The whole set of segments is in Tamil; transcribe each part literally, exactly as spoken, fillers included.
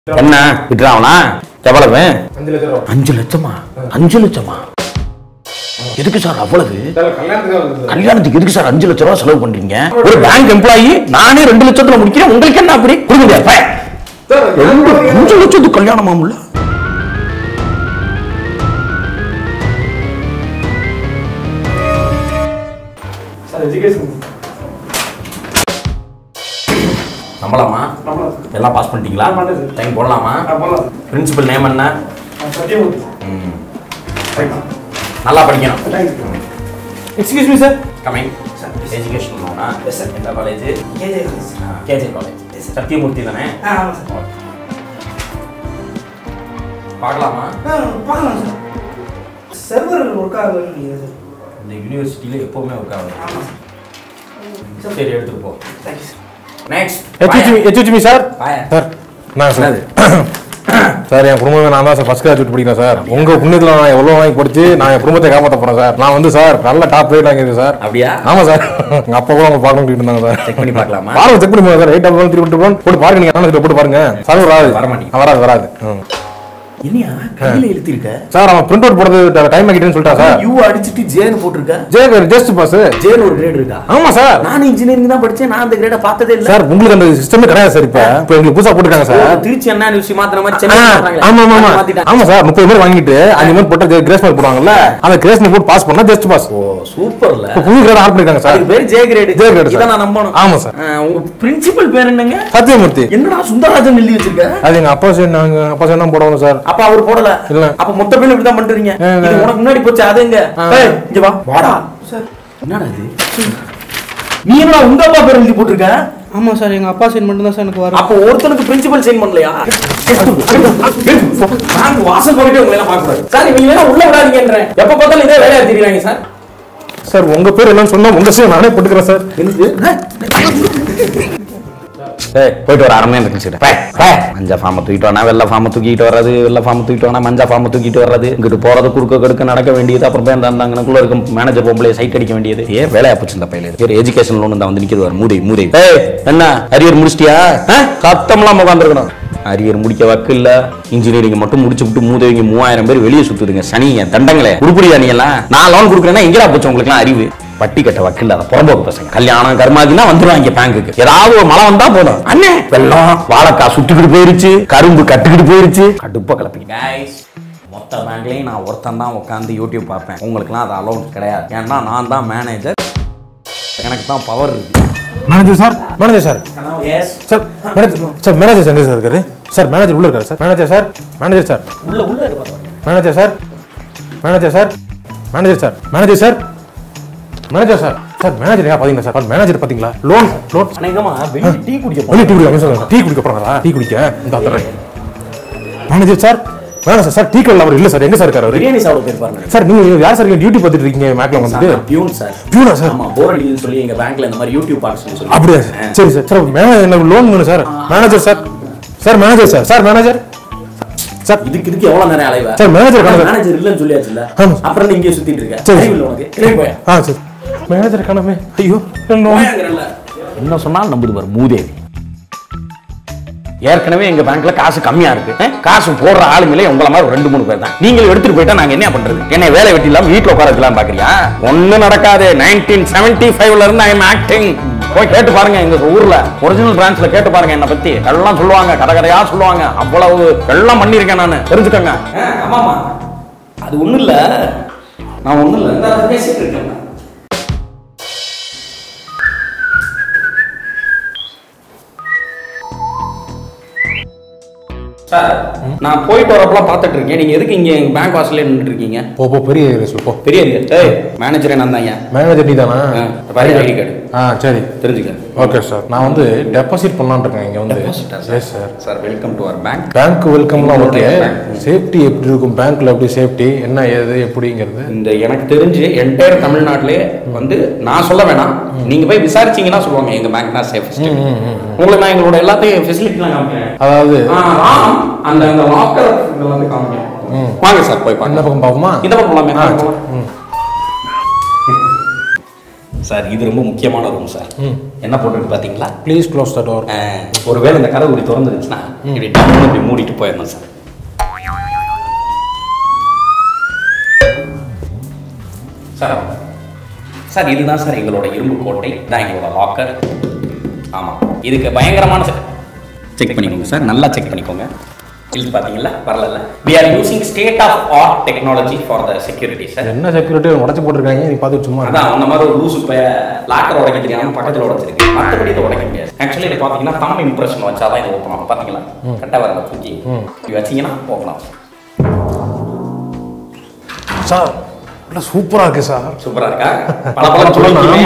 என்ன விட்டுறாவனா எவ்வளவு? அஞ்சு லட்சமா? அஞ்சு லட்சமா? எதுக்கு சார் அவ்வளவு? கல்யாணத்துக்கு எதுக்கு சார் அஞ்சு லட்சம் ரூபாய் செலவு பண்றீங்க? ஒரு பேங்க் எம்ப்ளாயி நானே ரெண்டு லட்சத்துல முடிக்கிறேன், உங்களுக்கு என்ன அப்படி கொடுக்க முடியாது? அஞ்சு லட்சத்துக்கு கல்யாணமா முல்ல? நம்பலாமா? எல்லாம் பாஸ் பண்ணிட்டீங்களா? டைம் போடலாமா? பிரின்சிபல் நேம் என்ன? நல்லா படிக்கணும். Excuse me sir. Coming. Education லோனா? Yes sir. எந்த college? KJ college. KJ college. Sathyamurthy தானே? ஆமாம் சார். பார்க்கலாமா? பார்க்கலாம் சார். சர்வர் ஒர்க் ஆகல சார். இந்த யூனிவர்சிட்டியில் எப்போவுமே ஒர்க் ஆகுது. ஆமாம் சார். சரி எடுத்துட்டு போ. Thank you sir. நெக்ஸ்ட். எச்ஹெச்மி சார். சார் நான் சார் சார் என் குடும்பமே நான் தான் சார் ஃபர்ஸ்ட் கிளாஸ் படிக்கிறேன் சார். உங்க புண்ணியத்தில் நான் எவ்வளோ வாங்கி படிச்சு நான் என் குடும்பத்தை காப்பாற்ற போறேன் சார். நான் வந்து சார் நல்ல டாப் ரேட் வாங்கியிருக்கேன் சார். அப்படியா? ஆமா சார். எங்க அப்பா கூட அவங்க பார்க்கணும் இருந்தாங்க சார். செக் பண்ணி பார்க்கலாமா? பாருங்க, செக் பண்ணி பாருங்க sir. Eight double three two one போட்டு பாருங்க. நீங்க அண்ணன் போட்டு பாருங்க. சார் வராது வர மாட்டேங்க. வராது வராது. என்னையா கையில எழுதிருக்க? சார் அவன் பிரிண்ட் அவுட் போடுறது டைம் ஆகிட்டேன்னு சொல்லிட்டா சார். யூ அடிச்சிட்டு ஜேன்னு போட்டுருக்க. J just pass. ஜேன்னு ஒரு கிரேட் இருக்கா? ஆமா சார். நான் இன்ஜினியரிங் தான் படிச்சேன், நான் அந்த கிரேட பார்த்ததே இல்ல சார். உங்களுக்கு அந்த சிஸ்டமே கிடையாது சார். இப்ப இப்ப எங்களுக்கு புதுசா போட்டுருக்காங்க சார். திருச்சி அண்ணா யூனிவர்சிட்டி மாத்திர மாதிரி சென்னை மாத்துறாங்க. ஆமா ஆமா ஆமா சார். முப்பது பேர் வாங்கிட்டு அஞ்சு பேர் போட்டு கிரேஸ் மார்க் போடுவாங்கல்ல, அந்த கிரேஸ் மார்க் போட்டு பாஸ் பண்ணா ஜஸ்ட் பாஸ். ஓ சூப்பர்ல. இப்ப புது கிரேட் ஆட் பண்ணிருக்காங்க சார். அதுக்கு பேர் ஜே கிரேட். ஜே கிரேட் இத நான் நம்பணும். ஆமா சார். உங்க பிரின்சிபல் பேர் என்னங்க? சத்தியமூர்த்தி. என்னடா சுந்தரராஜன் எழுதி வச்சிருக்க? அது எங்க அப்பா சார். நாங்க அப்பா சார் தான் போடுவோம் சார். அப்ப அவர் போடல. இல்ல. அப்ப மொத்த பேரும் இப்படி தான் பண்றீங்க. இது உனக்கு முன்னாடி போச்சு. அதுங்க ஏய் இங்க வா. வாடா சார். என்னடா இது? நீ என்ன உங்க அப்பா பேர் எழுதி போட்டுருக்க? ஆமாம் சார், எங்கள் அப்பா சைன் மட்டும் தான் சார் எனக்கு வரும். அப்போ ஒருத்தனுக்கு பிரின்சிபல் சைன் பண்ணலையா? நான் வாசல் போயிட்டு உங்களை எல்லாம் பார்க்கக்கூடாது சார். இவங்க எல்லாம் உள்ள விடாதீங்கன்றேன். எப்ப பார்த்தாலும் இதே வேலையா தெரியுறாங்க சார். சார் உங்க பேர் என்னன்னு சொன்னா உங்க சைன் நானே போட்டுக்கிறேன் சார். ஏய் போயிட்டு வர அரமே இருக்கு. மஞ்சா ஃபார்மை தூக்கிட்டு வரனா வெள்ளை ஃபார்மை தூக்கிட்டு வர்றது, வெள்ளை ஃபார்மை தூக்கிட்டு வரனா மஞ்சா ஃபார்மை தூக்கிட்டு வர்றது, இங்கிட்டு போறது குறுக்க கடுக்க நடக்க வேண்டியது. அப்புறம் போய் அந்த அங்கனக்குள்ள இருக்க மேனேஜர் பொம்பளை சைட் அடிக்க வேண்டியது. ஏ வேலையா போச்சு இந்த பையில. வேற எஜுகேஷன் லோன் தான் வந்து நிக்கிறது. மூதை மூதை. ஏய் என்ன அரியர் முடிச்சிட்டியா? சத்தம்லாம் உட்காந்துருக்கணும். அரியர் முடிக்க வக்கு இல்ல. இன்ஜினியரிங் மட்டும் முடிச்சு விட்டு மூதவிங்க மூவாயிரம் பேர் வெளியே சுத்துதுங்க. சனிங்க தண்டங்களே உருப்படியா? நீ எல்லாம் நான் லோன் கொடுக்குறேன்னா எங்கடா போச்சு உங்களுக்கு எல்லாம் அறிவு? பட்டி கட்ட வக்கில்ல புறம்போக்கு பசங்க. கல்யாணம் கர்மாதினா வந்துருவாங்க பேங்குக்கு. ஏதாவது ஒரு மழை வந்தா போதும். அண்ணே வெள்ளம் வாழைக்காய் சுட்டுக்கிட்டு போயிருச்சு, கரும்பு கட்டுக்கிட்டு போயிருச்சு. கடுப்பா கிளப்பிங்க. மொத்த பேங்க்லயும் நான் ஒருத்தன் தான் உட்காந்து யூடியூப் பார்ப்பேன். உங்களுக்குலாம் அது அலோன் கிடையாது. ஏன்னா நான் தான் மேனேஜர். எனக்கு தான் பவர் இருக்கு. Manager sir. Manager sir. Sir manager sir. Manager எங்க சார் இருக்காரு? சார் மேனேஜர் உள்ள இருக்காரு sir. Manager sir. Manager sir உள்ள உள்ள இருப்பாரு. Manager sir. Manager sir. Manager sir. Manager sir. Manager sir. Sir manager யார் பாத்தீங்களா சார்? மேனேஜர் பாத்தீங்களா? லோன் லோன் அநேகமா வெளிய டீ குடிக்க வெளிய டீ குடிக்க சொல்லுங்க. டீ குடிக்க போறாங்களா? டீ குடிக்க இந்த அத்தரை. Manager sir. Manager sir. Tea கடையில் அவர் இல்ல சார். எங்க சார் இருக்காரு? அவர் பிரியாணி சாப்பிட போயிருப்பாரு சார். நீங்க யார் சார் டியூட்டி பார்த்துட்டு இருக்கீங்க மேக்ல வந்துட்டு? Peon sir. பியூனா சார்? ஆமா போர் அடிக்குதுன்னு சொல்லி எங்க பேங்க்ல இந்த மாதிரி யூடியூப் பார்க்க சொல்லி. அப்படியே சரி சார். சார் மேனேஜர் எனக்கு லோன் வேணும் sir. Manager sir. Sir manager sir. Sir manager sir. இதுக்கு இதுக்கு எவ்வளவு நேரம் அலைவா? சார் மேனேஜர் மேனேஜர் இல்லன்னு சொல்லியாச்சுல. அப்புறம் நீ இங்கே சுத்திட்டு இருக்க. சரி உனக்கு கிளம்பி போய். ஆ சார். மேனேஜர் காணமே. ஐயோ என்ன சொன்னாலும் நம்புது பாரு மூதேவி. ஏற்கனவே எங்க பேங்க்ல காசு கம்மியா இருக்கு. காசு போடுற ஆளுங்களே உங்கள மாதிரி ரெண்டு மூணு பேர் தான். நீங்க எடுத்துட்டு போயிட்டா நாங்க என்ன பண்றது? என்ன வேலை வெட்டி இல்லாம வீட்டுல உட்கார வைக்கலாம் பாக்குறியா? ஒண்ணும் நடக்காது. நைன்டீன் செவன்டி ஃபைவ்ல இருந்து ஐ எம் ஆக்டிங். போய் கேட்டு பாருங்க எங்க ஊர்ல ஒரிஜினல் பிரான்ச்ல கேட்டு பாருங்க. என்ன பத்தி எல்லாம் சொல்லுவாங்க, கதை கதையா சொல்லுவாங்க. அவ்வளவு எல்லாம் பண்ணிருக்கேன் நானு. தெரிஞ்சுக்கோங்க. ஆமாமா அது ஒண்ணும் இல்ல. நான் ஒண்ணும் இல்ல பேசிட்டு இருக்கேன். சார் நான் போயிட்டு வரப்பெல்லாம் பார்த்துட்டு இருக்கேன். நீங்க எதுக்கு இங்க பேங்க் வாசல்ல நின்னுட்டு இருக்கீங்க? போ போ பெரிய ஏரியா போ. பெரிய ஏரியா. ஏய் மேனேஜரே நான் தான். மேனேஜர் நீ தானா? பாரு ஐடி கார்டு. ஆ சரி தெரிஞ்சுக்க. Okay sir. நான் வந்து டெபாசிட் பண்ணலாம்னு இருக்கேன் இங்க வந்து. Yes sir. Sir welcome to our bank. Bank வெல்கம்லாம் ஓகே. சேஃப்டி எப்படி இருக்கும் பேங்க்ல? எப்படி சேஃப்டி என்ன ஏது எப்படிங்கிறது இந்த எனக்கு தெரிஞ்சு என்டையர் தமிழ்நாட்டிலே வந்து நான் சொல்ல வேணாம், நீங்க போய் விசாரிச்சீங்கன்னா சொல்லுவாங்க எங்க பேங்க் தான் சேஃபஸ்ட். உங்களுக்கு நான் எங்களோட எல்லாத்தையும் ஃபெசிலிட்டிலாம் காமிக்கிறேன். அதாவது அந்த அந்த லாக்கர் வந்து காமிக்கிறேன். வாங்க சார் போய் பாருங்க. இந்த பக்கம் பாப்போமா? இந்த பக்கம் போலாமே. சார் இது ரொம்ப முக்கியமான ரூம் சார். என்ன போட்டுருக்கு பார்த்தீங்களா? Please close the door. ஒருவேளை இந்த கதவு இப்படி திறந்துருச்சுன்னா இப்படி டம்னு இப்படி மூடிட்டு போயிடணும் சார். சார் சார் இதுதான் சார் எங்களோட இரும்பு கோட்டை, தான் எங்களோட லாக்கர். ஆமாம், இதுக்கு பயங்கரமான சார் செக் பண்ணிக்கோங்க சார், நல்லா செக் பண்ணிக்கோங்க. இது பார்த்தீங்களா வரல. we are using state of art technology for the security sir. என்ன செக்யூரிட்டி உடைச்சு போட்டுருக்காங்க, நீ பார்த்து சும்மா. அதான் அந்த மாதிரி ஒரு லூசு பைய லாக்கர் உடைக்க தெரியாம பக்கத்தில் உடைச்சிருக்கு. மற்றபடி இதை உடைக்க முடியாது. ஆக்சுவலி இது பார்த்தீங்கன்னா தம் இம்ப்ரெஷன் வச்சாதான் இது ஓப்பன் ஆகும். பார்த்தீங்களா கரெக்டாக வரல தூக்கி இது வச்சிங்கன்னா ஓப்பன் ஆகும் சார். சூப்பரா இருக்கு சார். சூப்பரா இருக்கா? பல பல சொல்லுங்க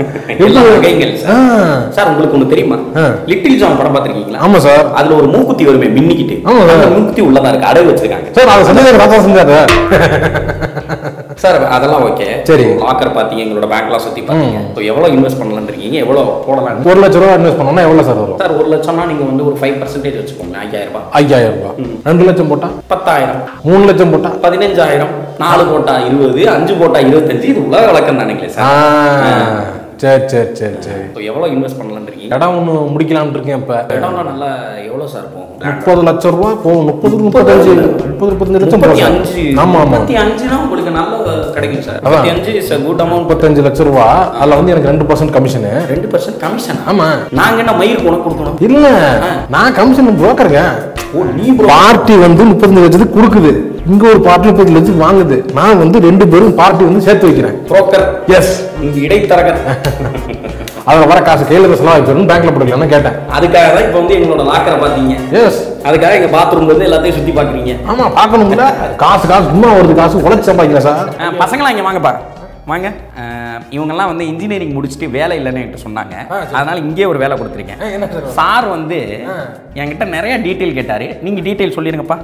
சார். உங்களுக்கு ஒண்ணு தெரியுமா? லிட்டில் ஜான் படம் பாத்திருக்கீங்களா? ஆமா சார். அதுல ஒரு மூக்குத்தி வருமே மின்னிக்கிட்டு, அந்த மூக்குத்தி உள்ளதா இருக்கு, அடகு வச்சிருக்காங்க சார். அதை செஞ்சது ராஜா செஞ்சாரு சார். அதெல்லாம் ஓகே. சரி, லாக்கர் பாத்தீங்க, எங்களோட பேங்க்லாம் சுத்தி பாத்தீங்க. இப்போ எவ்வளவு இன்வெஸ்ட் பண்ணலாம்னு இருக்கீங்க? எவ்வளவு போடலாம்? ஒரு லட்சம் ரூபாய் இன்வெஸ்ட் பண்ணோம்னா எவ்வளவு சார் வரும்? சார் ஒரு லட்சம்னா நீங்க வந்து ஒரு ஃபைவ் பர்சன்டேஜ் வச்சுக்கோங்க. ஐயாயிரம் ரூபாய். ஐயாயிரம் ரூபாய். ரெண்டு லட்சம் போட்டா பத்தாயிரம். மூணு லட்சம் போட்டா பதினஞ்சாயிரம். நாலு போட்டா இருபது, அஞ்சு போட்டா இருபத்தஞ்சு. இது உலக வழக்கம் நினைக்கல சார். சரி சரி சரி சரி. இப்போ எவ்வளோ இன்வெஸ்ட் பண்ணலாம்னு இருக்கீங்க? இடம் ஒன்று முடிக்கலாம்னு இருக்கேன். இப்போ இடம்னா நல்லா எவ்வளோ சார் போகும்? முப்பது லட்சம் ரூபாய் போகும். முப்பது முப்பத்தஞ்சு முப்பது முப்பத்தஞ்சு லட்சம் போகும். அஞ்சு ஆமா ஆமா முப்பத்தி அஞ்சுனா உங்களுக்கு நல்ல கிடைக்கும் சார். முப்பத்தி அஞ்சு இஸ் a good amount. முப்பத்தஞ்சு லட்சம் ரூபா. அதில் வந்து எனக்கு ரெண்டு பர்சன்ட் கமிஷனு. ரெண்டு பர்சன்ட் கமிஷன்? ஆமா. நாங்க என்ன மயிருக்கு உனக்கு கொடுக்கணும்? இல்ல, நான் கமிஷன் புரோக்கருங்க. ஓ, நீ பார்ட்டி வந்து முப்பத்தஞ்சு லட்சத்துக்கு கொடுக்குது, இங்க ஒரு பார்ட்டி முப்பது லட்சத்துக்கு வாங்குது. நான் வந்து ரெண்டு பேரும் பார்ட்டி வந்து சேர்த்து வைக்கிறேன். புரோக்கர். எஸ், நீங்க இடைத்தரகர். அதில் வர காசு கையில் செலவு வைக்கணும், பேங்க்ல போட்டுக்கலாம்னு கேட்டேன். அதுக்காக தான் இப்போ வந்து எங்களோட லாக்கரை பார்த்தீங்க. எஸ், அதுக்காக எங்க பாத்ரூம்ல இருந்து எல்லாத்தையும் சுத்தி பாக்குறீங்க. ஆமா, பார்க்கணும்ல. காசு காசு சும்மா வருது, காசு உழைச்சி சம்பாதிக்கிறேன் சார். பசங்களா இங்க வாங்கப்பா, வாங்க. இவங்கெல்லாம் வந்து இன்ஜினியரிங் முடிச்சுட்டு வேலை இல்லைன்னு என்கிட்ட சொன்னாங்க. அதனால இங்கே ஒரு வேலை கொடுத்துருக்கேன். சார் வந்து என்கிட்ட நிறைய டீட்டெயில் கேட்டாரு. நீங்க டீட்டெயில் சொல்லிருங்கப்பா.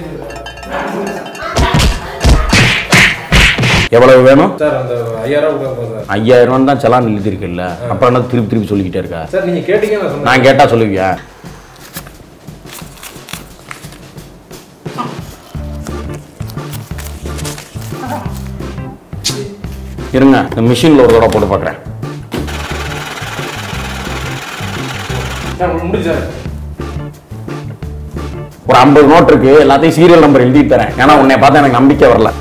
எவ்வளவு வேணும் சார்? அந்த ஐயாயிரம் ரூபாய். ஐயாயிரம் ரூபா தான் செலான் எழுதிருக்குல்ல, அப்புறம் என்ன திருப்பி திருப்பி சொல்லிக்கிட்டே இருக்கா? சார் நீங்க கேட்டீங்க, நான் கேட்டா சொல்லுவியா? இருங்க, இந்த மிஷின்ல ஒரு தடவை போட்டு பார்க்குறேன். ஒரு ஐம்பது நோட் இருக்கு, எல்லாத்தையும் சீரியல் நம்பர் எழுதி தரேன். ஏன்னா உன்னை பார்த்தா எனக்கு நம்பிக்கை வரல.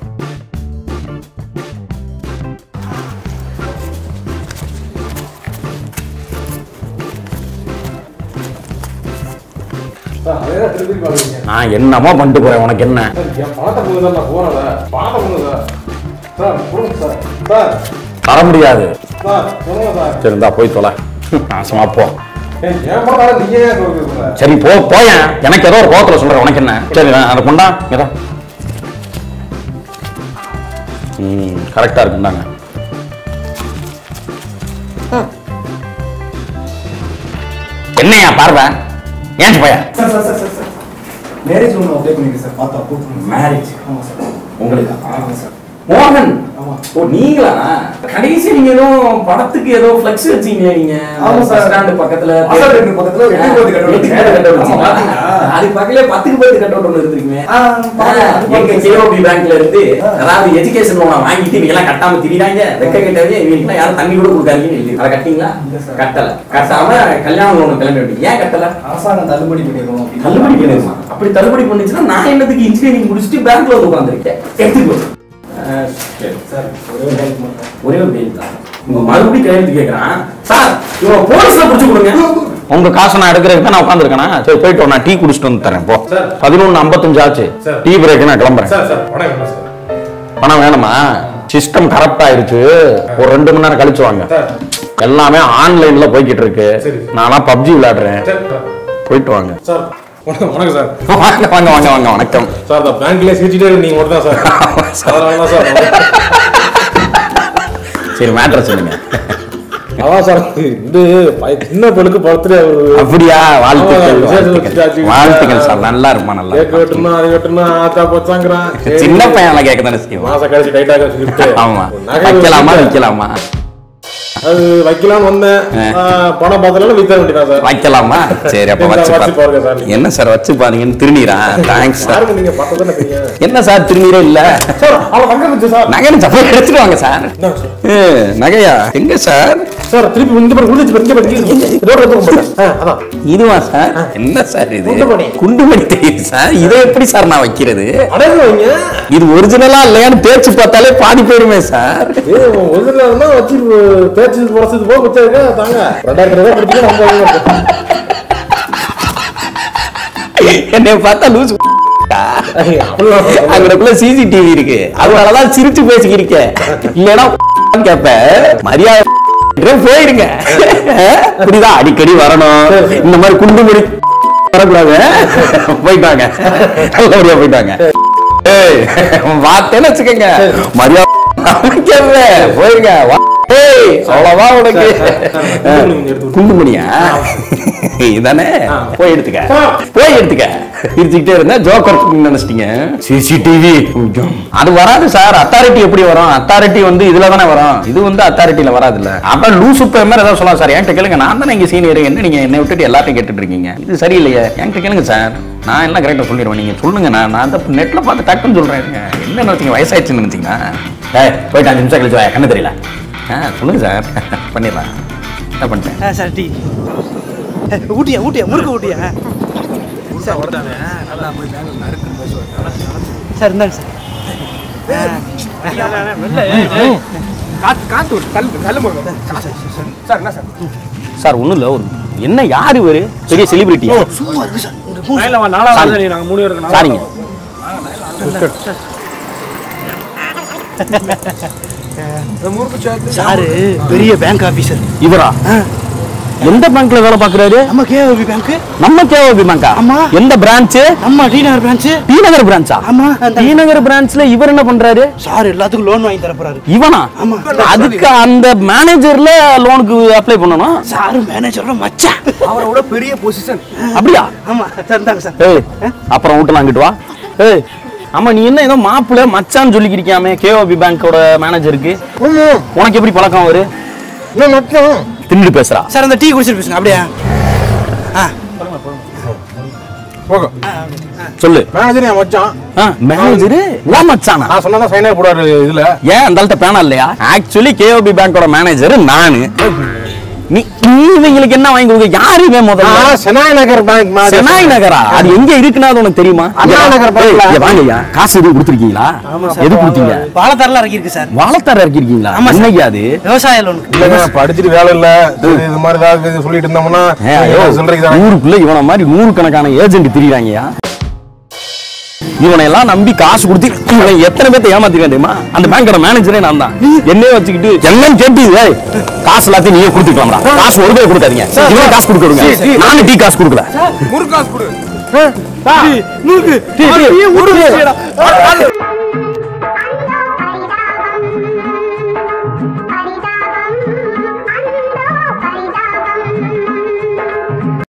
நான் என்னமோ பண்ணிட்டு போறேன், உனக்கு என்ன? தர முடியாது. சரி, இருந்தா போய் தொலை. நாசமா போ. சரி போ, போய. எனக்கு ஏதோ ஒரு கோவத்துல சொல்றேன், உனக்கு என்ன? சரி, அதை கொண்டா. ஏதோ ம் கரெக்டா இருக்குண்டாங்க. என்னையா பார்வை? ஏன் பையா? Sir sir sir sir marriage ஒன்று அப்ளை பண்ணிருக்கேன் சார். பார்த்தா போட்டு மேரேஜ்? ஆமாம் சார். உங்களுக்கு? ஆமாம் சார். மோகன்? ஆமா. ஓ, நீங்களா? கடைசி நீங்க ஏதோ படத்துக்கு ஏதோ ஃப்ளெக்ஸ் வச்சீங்க நீங்க. ஆமா சார். ஸ்டாண்ட் பக்கத்துல பக்கத்துல பக்கத்துல எட்டு கோடி கட்ட அது பக்கத்துல பத்துக்கு பத்து கட்ட ஒன்று இருந்திருக்குமே. எங்க கேஓபி பேங்க்ல இருந்து அதாவது எஜுகேஷன் லோனை வாங்கிட்டு இவங்க எல்லாம் கட்டாம திரிறாங்க. வெக்க கேட்டவே இவங்க யாரும் தண்ணி கூட கொடுக்காதீங்கன்னு எழுதி. அதை கட்டிங்களா? கட்டல. கட்டாம கல்யாண லோன் கிளம்பி விட்டீங்க. ஏன் கட்டல? அரசாங்கம் தள்ளுபடி பண்ணிடுவோம். தள்ளுபடி பண்ணிடுமா? அப்படி தள்ளுபடி பண்ணிச்சுன்னா நான் என்னத்துக்கு இன்ஜினியரிங் முடிச்சுட்டு பேங்க்ல வந்து உட்காந்துருக்கேன்? எடுத்துக்கோ சார். ஒரே ஒரு பேர் தான். மறுபடியும் கையெழுத்து கேட்கறான் சார். இவன் போலீஸ்ல பிடிச்சு கொடுங்க. உங்க காசை நான் எடுக்கிறதுக்கு நான் உட்காந்துருக்கேனா? சரி போயிட்டு நான் டீ குடிச்சிட்டு வந்து தரேன். போ. பதினொன்னு ஐம்பத்தஞ்சு ஆச்சு. டீ பிரேக் நான் கிளம்புறேன். பணம் வேணுமா? சிஸ்டம் கரெக்ட் ஆயிருச்சு. ஒரு ரெண்டு மணி நேரம் கழிச்சு வாங்க. எல்லாமே ஆன்லைன்ல போய்கிட்டு இருக்கு. நான் பப்ஜி விளையாடுறேன். போயிட்டு வாங்க. வணக்கம் சார். வாங்க வாங்க வாங்க வாங்க வணக்கம் சார். பேங்க்ல சிரிச்சிட்டே நீங்க மட்டும் தான் சார். சார் சரி, மேட்டர் சொல்லுங்க. அதான் சார், இது சின்ன பொண்ணுக்கு பர்த்டே. அப்படியா? வாழ்த்துக்கள் வாழ்த்துக்கள் சார். நல்லா இருமா. நல்லா கேக் வெட்டணும், அது வெட்டணும், ஆத்தா போச்சாங்கிறான். சின்ன பையன் கேட்க தானே செய்வோம். மாசம் கழிச்சு டைட்டாக. ஆமா, வைக்கலாமா வைக்கலாமா? அது வைக்கலாம்னு வந்தேன். பணம் பார்த்தனால வித்த வேண்டியதா சார். வைக்கலாமா? சரி அப்ப வச்சு பாருங்க சார். என்ன சார் வச்சு பாருங்கன்னு திருநீரா? Thanks sir. நீங்க பார்த்ததானே தெரியும். என்ன சார் திருநீரே இல்ல சார்? அவ நகை இருந்துச்சு சார். நகை சப்ப எடுத்துட்டு வாங்க சார். நகையா எங்க சார்? சார் திருப்பி இந்த பக்கம் உள்ள இங்க பக்கம் ரோட்ல போக மாட்டேன். அதான் இதுவா சார்? என்ன சார் இது? குண்டுமணி. குண்டுமணி தெரியும் சார். இதை எப்படி சார் நான் வைக்கிறது? அடங்க வைங்க. இது ஒரிஜினலா இல்லையான்னு பேச்சு பார்த்தாலே பாதி போயிடுமே சார். ஏ ஒரிஜினலா வச்சு பேச்சு போறது போக வச்சாங்க தாங்க. ரெண்டாயிரம் ரூபாய் கொடுத்து நம்ம என்னை பார்த்தா லூஸ் அங்கக்குள்ள சிசிடிவி இருக்கு. அதனாலதான் சிரிச்சு பேசிக்கிருக்க. இல்லைன்னா கேப்ப மரியாதை போயிருங்க. புரியுதா? அடிக்கடி வரணும். இந்த மாதிரி குண்டு முடி வரக்கூடாது. போயிட்டாங்க நல்லபடியா போயிட்டாங்க. வார்த்தைன்னு வச்சுக்கோங்க. மரியாதை போயிருங்க. அவ்வளவா உனக்கு குண்டுமணியா இதானே? போய் எடுத்துக்க போய் எடுத்துக்க. இருந்துகிட்டே இருந்தா ஜோக்கர் நினைச்சிட்டீங்க. சிசிடிவி அது வராது சார். அத்தாரிட்டி எப்படி வரும்? அத்தாரிட்டி வந்து இதுல தானே வரும். இது வந்து அத்தாரிட்டியில வராது இல்ல. அப்புறம் லூசு மாதிரி ஏதாவது சொல்லலாம் சார். என்கிட்ட கேளுங்க. நான் தானே இங்க சீனியர். என்ன நீங்க என்னை விட்டுட்டு எல்லாத்தையும் கேட்டுட்டு இருக்கீங்க? இது சரியில்லையே. என்கிட்ட கேளுங்க சார். நான் எல்லாம் கரெக்டா சொல்லிடுவேன். நீங்க சொல்லுங்க. நான் நான் நெட்ல பார்த்து டக்குன்னு சொல்றேன். என்ன நினைச்சீங்க? வயசாயிடுச்சுன்னு நினைச்சீங்கன்னா போயிட்டு அஞ்சு நிமிஷம் கழிச்சு கண்ணு தெரியல. ஆ சொல்லுங்க சார். பண்ணிடலாம். என்ன பண்ணிட்டேன் சார்? டீ ஊட்டியா ஊட்டியா முறுக்கு ஊட்டியா சார்? இருந்தாங்க சார். ஒன்றும் இல்லை. ஒரு என்ன யாரு இவரு? பெரிய செலிபிரிட்டி. சாரிங்க. சாரு பெரிய பேங்க் ஆபீசர். இவரா? எந்த பேங்க்ல வேலை பாக்குறாரு? நம்ம கேஓபி பேங்க். நம்ம கேஓபி பேங்கா? ஆமா. எந்த பிரான்ச்? நம்ம டி நகர் பிரான்ச். டி நகர் பிரான்ச்சா? ஆமா. டி நகர் பிரான்ச்ல இவர் என்ன பண்றாரு? சார் எல்லாத்துக்கும் லோன் வாங்கி தர போறாரு. இவனா? ஆமா. அதுக்கு அந்த மேனேஜர்ல லோனுக்கு அப்ளை பண்ணனும். சார் மேனேஜரோட மச்சான். அவரோட பெரிய பொசிஷன். அப்படியா? ஆமா. தந்தாங்க சார். ஏய் அப்புறம் வீட்டுல அங்கிட்டு வா. ஏய் ஆமா நீ என்ன ஏதோ மாப்பிள்ள மச்சான்னு சொல்லிக்கிறியாமே கேஓபி பேங்கோட மேனேஜருக்கு? உனக்கு எப்படி பழக்கம் அவரு? தின்னு பேசுறா சார். அந்த டீ குடிச்சிட்டு பேசுங்க. அப்படியே சொல்லு. மேனேஜர் என் மச்சான். மேனேஜர் வா மச்சானா? நான் சொன்னா சைனா போடாரு இதுல. ஏன் அந்த ஆள்கிட்ட பேனா இல்லையா? ஆக்சுவலி கேஓபி பேங்கோட மேனேஜர் நானு. நீ இவங்களுக்கு என்ன வாங்கி கொடுக்க? யாருமே முதல்ல செனாய் நகர் பேங்க். செனாய் நகரா? அது எங்க இருக்குன்னா அது உனக்கு தெரியுமா? வாங்கய்யா. காசு எதுவும் கொடுத்துருக்கீங்களா? எது கொடுத்தீங்க? வாழைத்தாரெல்லாம் இறக்கிருக்கு சார். வாழைத்தார இறக்கிருக்கீங்களா? என்னையா அது? விவசாய லோன். படிச்சுட்டு வேலை இல்ல இது மாதிரி ஏதாவது சொல்லிட்டு இருந்தோம்னா ஊருக்குள்ள இவன மாதிரி நூறு கணக்கான ஏஜென்ட் திரியாங்கயா. இவனை எல்லாம் நம்பி காசு கொடுத்து இவன் எத்தனை பேர்த்த ஏமாத்திருக்கேன் தெரியுமா? அந்த பேங்கோட மேனேஜரே நான் தான். என்னையே வச்சுக்கிட்டு என்னன்னு கேட்டு காசு எல்லாத்தையும் நீயே கொடுத்துக்கலாம்டா. காசு ஒரு பேர் கொடுக்காதீங்க. இவன் காசு கொடுக்க விடுங்க. நானும் டீ காசு கொடுக்கல. முறு காசு கொடு.